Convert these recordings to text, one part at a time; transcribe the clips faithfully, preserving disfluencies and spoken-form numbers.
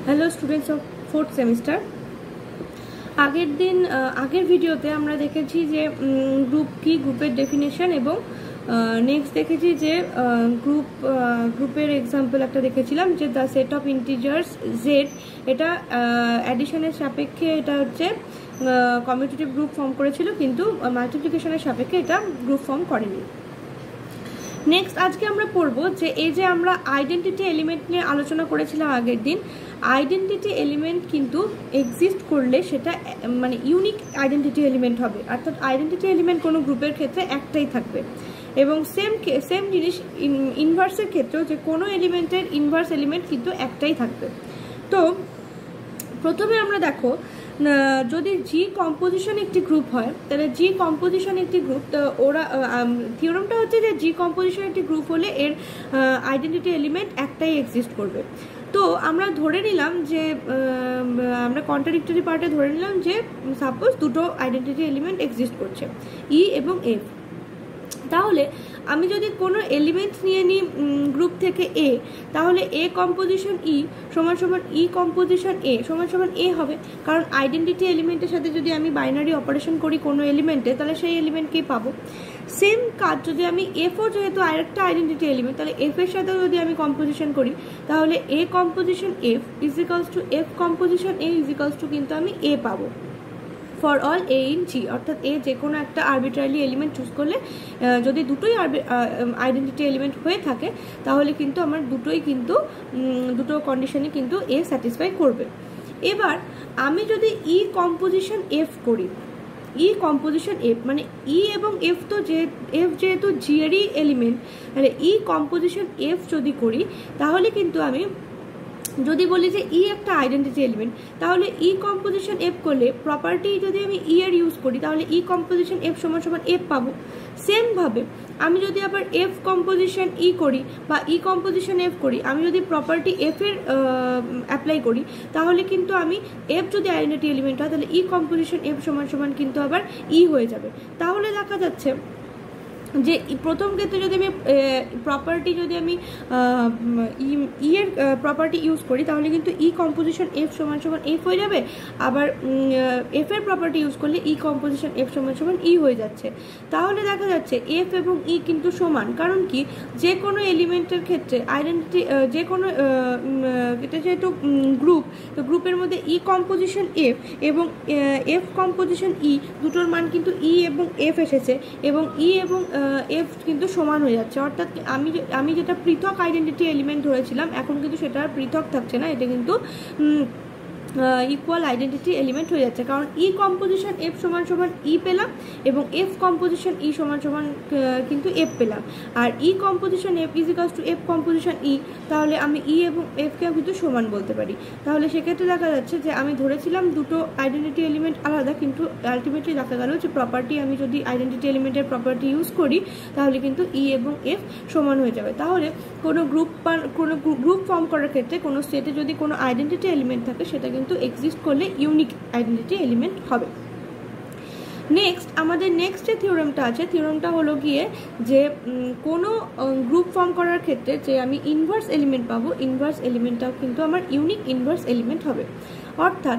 Hello students of fourth semester. আগের দিন আগের ভিডিওতে আমরা দেখেছি যে গ্রুপ কি, গ্রুপের ডেফিনেশন, এবং নেক্সট দেখেছি যে গ্রুপ গ্রুপের এক্সাম্পল একটা দেখেছিলাম যে the set of integers Z, এটা অ্যাডিশনের সাপেক্ষে এটা হচ্ছে কমিউটেটিভ গ্রুপ ফর্ম করেছিল, কিন্তু মাল্টিপ্লিকেশনের সাপেক্ষে এটা গ্রুপ ফর্ম করেনি। নেক্সট আজকে আমরা পড়ব যে এই যে আমরা আইডেন্টিটি এলিমেন্ট নিয়ে আলোচনা করেছিলাম আগের দিন। আইডেন্টিটি এলিমেন্ট কিন্তু এক্সিস্ট করলে সেটা মানে ইউনিক আইডেন্টিটি এলিমেন্ট হবে, অর্থাৎ আইডেন্টিটি এলিমেন্ট কোনো গ্রুপের ক্ষেত্রে একটাই থাকবে। এবং সেম সেম জিনিস ইনভার্সের ক্ষেত্রেও, যে কোনো এলিমেন্টের ইনভার্স এলিমেন্ট কিন্তু একটাই থাকবে। তো প্রথমে আমরা দেখো, যদি জি কম্পোজিশন একটি গ্রুপ হয়, তাহলে জি কম্পোজিশন একটি গ্রুপ, তো ওরা থিওরামটা হচ্ছে যে জি কম্পোজিশন একটি গ্রুপ হলে এর আইডেন্টিটি এলিমেন্ট একটাই এক্সিস্ট করবে। তো আমরা ধরে নিলাম যে আমরা কন্ট্রাডিক্টরি পার্টে ধরে নিলাম যে সাপোজ দুটো আইডেন্টিটি এলিমেন্ট এক্সিস্ট করছে, ই এবং এফ। তাহলে আমি যদি কোনো এলিমেন্ট নিয়ে নিই গ্রুপ থেকে এ, তাহলে এ কম্পোজিশন ই সমান সমান ই কম্পোজিশন এ সমান সমান এ হবে, কারণ আইডেন্টিটি এলিমেন্টের সাথে যদি আমি বাইনারি অপারেশন করি কোনো এলিমেন্টে, তাহলে সেই এলিমেন্টকেই পাবো। সেম কাজ যদি আমি এফও যেহেতু আরেকটা আইডেন্টিটি এলিমেন্ট, তাহলে এফ এর সাথেও যদি আমি কম্পোজিশন করি, তাহলে a composition f equals to f composition a equals to কিন্তু আমি এ পাবো for all a in G, অর্থাৎ এ যে কোনো একটা আরবিট্রারি এলিমেন্ট চুজ করলে যদি দুটোই আইডেন্টিটি এলিমেন্ট হয়ে থাকে, তাহলে কিন্তু আমার দুটোই কিন্তু দুটো কন্ডিশনে কিন্তু এ স্যাটিসফাই করবে। এবার আমি যদি ই কম্পোজিশন এফ করি, ই কম্পোজিশন এফ মানে ই এবং এফ, তো যে এফ যেহেতু জি এরই এলিমেন্ট, তাহলে ই কম্পোজিশন এফ যদি করি, তাহলে কিন্তু আমি যদি বলি যে ই একটা আইডেন্টিটি এলিমেন্ট, তাহলে ই কম্পোজিশন এফ করলে প্রপার্টি যদি আমি ই এর ইউজ করি, তাহলে ই কম্পোজিশন এফ সমান সমান এফ পাবো। সেমভাবে আমি যদি আবার এফ কম্পোজিশন ই করি বা ই কম্পোজিশন এফ করি, আমি যদি প্রপার্টি এফ এর অ্যাপ্লাই করি, তাহলে কিন্তু আমি এফ যদি আইডেন্টিটি এলিমেন্ট হয়, তাহলে ই কম্পোজিশন এফ সমান সমান কিন্তু আবার ই হয়ে যাবে। তাহলে দেখা যাচ্ছে যে প্রথম ক্ষেত্রে যদি আমি প্রপার্টি যদি আমি ই এর প্রপার্টি ইউজ করি, তাহলে কিন্তু ই কম্পোজিশন এফ সমান সমান এফ হয়ে যাবে, আবার এফ এর প্রপার্টি ইউজ করলে ই কম্পোজিশন এফ সমান সমান ই হয়ে যাচ্ছে। তাহলে দেখা যাচ্ছে এফ এবং ই কিন্তু সমান, কারণ কি যে কোনো এলিমেন্টের ক্ষেত্রে আইডেন্টিটি, যে কোনো এটা যেহেতু গ্রুপ, তো গ্রুপের মধ্যে ই কম্পোজিশন এফ এবং এফ কম্পোজিশন ই দুটোর মান কিন্তু ই এবং এফ এসেছে, এবং ই এবং এফ কিন্তু সমান হয়ে যাচ্ছে। অর্থাৎ আমি আমি যেটা পৃথক আইডেন্টিটি এলিমেন্ট ধরেছিলাম, এখন কিন্তু সেটা আর পৃথক থাকছে না, এটা কিন্তু ইকুয়াল আইডেন্টিটি এলিমেন্ট হয়ে যাচ্ছে, কারণ ই কম্পোজিশন এফ সমান সমান ই পেলাম এবং এফ কম্পোজিশন ই সমান সমান কিন্তু এফ পেলাম। আর e composition f equals to f composition e, তাহলে আমি ই এবং এফকেও কিন্তু সমান বলতে পারি। তাহলে সেক্ষেত্রে দেখা যাচ্ছে যে আমি ধরেছিলাম দুটো আইডেন্টিটি এলিমেন্ট আলাদা, কিন্তু আলটিমেটলি দেখা গেল যে প্রপার্টি, আমি যদি আইডেন্টিটি এলিমেন্টের প্রপার্টি ইউজ করি, তাহলে কিন্তু ই এবং এফ সমান হয়ে যাবে। তাহলে কোনো গ্রুপ বা কোনো গ্রুপ ফর্ম করার ক্ষেত্রে কোনো স্টেটে যদি কোনো আইডেন্টিটি এলিমেন্ট থাকে, সেটা কিন্তু এক্সিস্ট করলে ইউনিক আইডেন্টিটি এলিমেন্ট হবে। নেক্সট আমাদের নেক্সট যে থিওরামটা আছে, থিওরামটা হলো গিয়ে যে কোনো গ্রুপ ফর্ম করার ক্ষেত্রে যে আমি ইনভার্স এলিমেন্ট পাবো, ইনভার্স এলিমেন্টটাও কিন্তু আমার ইউনিক ইনভার্স এলিমেন্ট হবে। অর্থাৎ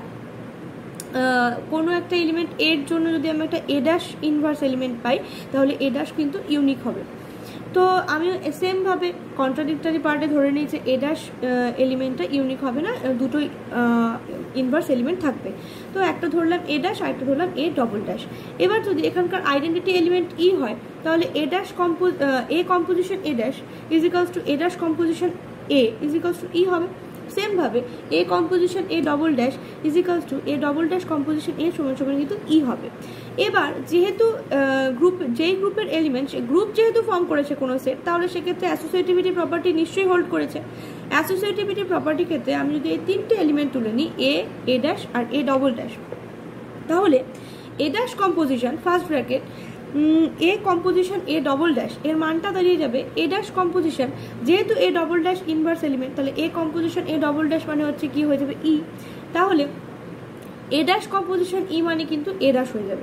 কোনো একটা এলিমেন্ট এর জন্য যদি আমি একটা এ ড্যাশ ইনভার্স এলিমেন্ট পাই, তাহলে এ ড্যাশ কিন্তু ইউনিক হবে। তো আমি সেমভাবে কন্ট্রাডিক্টরি পার্টে ধরে নিই যে এ ড্যাশ এলিমেন্টটা ইউনিক হবে না, দুটোই ইনভার্স এলিমেন্ট থাকবে। তো একটা ধরলাম এ ড্যাশ, আর একটা ধরলাম এ ডবল ড্যাশ। এবার যদি এখানকার আইডেন্টিটি এলিমেন্ট ই হয়, তাহলে a dash compo a composition a dash equals to a dash composition a equals to e হবে। সেমভাবে a composition a double dash equals to a double dash composition a সমান সমান কিন্তু ই হবে। এবার যেহেতু গ্রুপ যেই গ্রুপের এলিমেন্ট, সে গ্রুপ যেহেতু ফর্ম করেছে কোনো সেট, তাহলে সেক্ষেত্রে অ্যাসোসিয়েটিভিটি প্রপার্টি নিশ্চয়ই হোল্ড করেছে। অ্যাসোসিয়েটিভিটি প্রপার্টি ক্ষেত্রে আমি যদি এই তিনটে এলিমেন্ট তুলে নিই, এ এ ড্যাশ আর এ ডবল ড্যাশ, তাহলে a dash composition first bracket a composition a double dash এর মানটা দাঁড়িয়ে যাবে এ ড্যাশ কম্পোজিশন, যেহেতু a double dash inverse element, তাহলে a composition a double dash মানে হচ্ছে কি হয়ে যাবে ই। তাহলে এ ড্যাশ কম্পোজিশন ই মানে কিন্তু এ ড্যাশ হয়ে যাবে।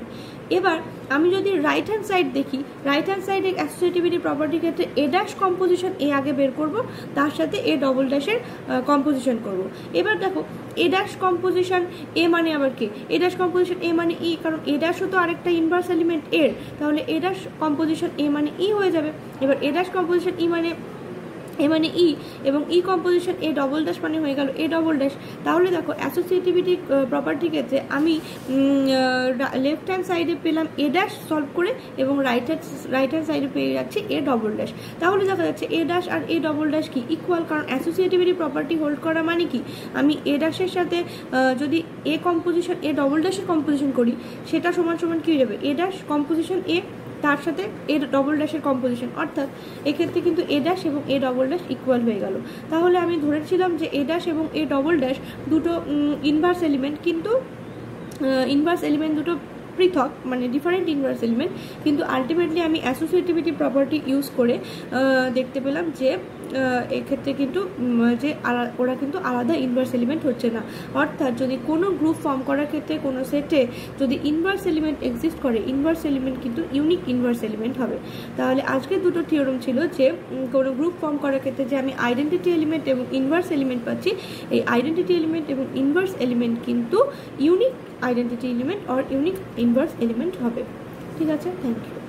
এবার আমি যদি রাইট হ্যান্ড সাইড দেখি, রাইট হ্যান্ড সাইডে অ্যাসোসিয়েটিভিটি প্রপার্টির ক্ষেত্রে এ ড্যাশ কম্পোজিশন এ আগে বের করব, তার সাথে এ ডবল ড্যাশের কম্পোজিশন করব। এবার দেখো এ ড্যাশ কম্পোজিশন এ মানে আবার কি, এ ড্যাশ কম্পোজিশন এ মানে ই, কারণ এ ড্যাশও তো আরেকটা ইনভার্স এলিমেন্ট এর, তাহলে এ ড্যাশ কম্পোজিশন এ মানে ই হয়ে যাবে। এবার এ ড্যাশ কম্পোজিশন ই মানে এ মানে ই, এবং e composition a double dash মানে হয়ে গেল এ ডবল ড্যাশ। তাহলে দেখো অ্যাসোসিয়েটিভিটি প্রপার্টির ক্ষেত্রে আমি লেফট হ্যান্ড সাইডে পেলাম এ ড্যাশ সলভ করে, এবং রাইট হ্যান্ড রাইট হ্যান্ড সাইডে পেয়ে যাচ্ছি এ ডবল ড্যাশ। তাহলে দেখা যাচ্ছে এ ড্যাশ আর এ ডবল ড্যাশ কি ইকুয়াল, কারণ অ্যাসোসিয়েটিভিটি প্রপার্টি হোল্ড করা মানে কি, আমি এ ড্যাশের সাথে যদি এ কম্পোজিশন এ ডবল ড্যাশের কম্পোজিশন করি, সেটা সমান সমান কি হয়ে যাবে, এ ড্যাশ কম্পোজিশন এ তার সাথে এ ডবল ড্যাশের কম্পোজিশন, অর্থাৎ এক্ষেত্রে কিন্তু এ ড্যাশ এবং এ ডবল ড্যাশ ইকুয়াল হয়ে গেল। তাহলে আমি ধরেছিলাম যে এ ড্যাশ এবং এ ডবল ড্যাশ দুটো ইনভার্স এলিমেন্ট, কিন্তু ইনভার্স এলিমেন্ট দুটো পৃথক, মানে ডিফারেন্ট ইনভার্স এলিমেন্ট, কিন্তু আলটিমেটলি আমি অ্যাসোসিয়েটিভিটি প্রপার্টি ইউজ করে দেখতে পেলাম যে এক্ষেত্রে কিন্তু যে ওরা কিন্তু আলাদা ইনভার্স এলিমেন্ট হচ্ছে না। অর্থাৎ যদি কোনো গ্রুপ ফর্ম করার ক্ষেত্রে কোনো সেটে যদি ইনভার্স এলিমেন্ট এক্সিস্ট করে, ইনভার্স এলিমেন্ট কিন্তু ইউনিক ইনভার্স এলিমেন্ট হবে। তাহলে আজকে দুটো থিওরেম ছিল যে কোনো গ্রুপ ফর্ম করার ক্ষেত্রে যে আমি আইডেন্টিটি এলিমেন্ট এবং ইনভার্স এলিমেন্ট পাচ্ছি, এই আইডেন্টিটি এলিমেন্ট এবং ইনভার্স এলিমেন্ট কিন্তু unique identity element or unique inverse element হবে। ঠিক আছে, থ্যাংক ইউ।